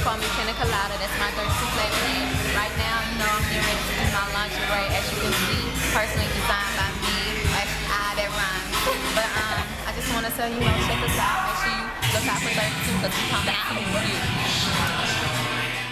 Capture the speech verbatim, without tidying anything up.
call me Pina Colada. That's my thirty-two flavor name. Right now, you know, I'm getting ready to do my lingerie, as you can see, personally designed by me. Actually, I that rhymes. But um, I just want to tell you, you know, check us out. Make sure you look out for thirty-two because we're coming out with you.